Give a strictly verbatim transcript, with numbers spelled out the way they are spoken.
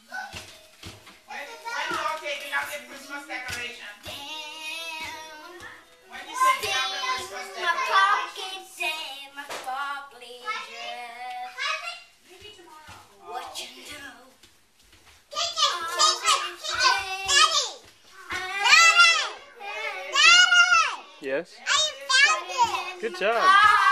When, when you're taking out the Christmas decoration. When you say take out the Christmas decoration. My sparkly dress. Maybe tomorrow. What you know? Yes. I found it. Good job.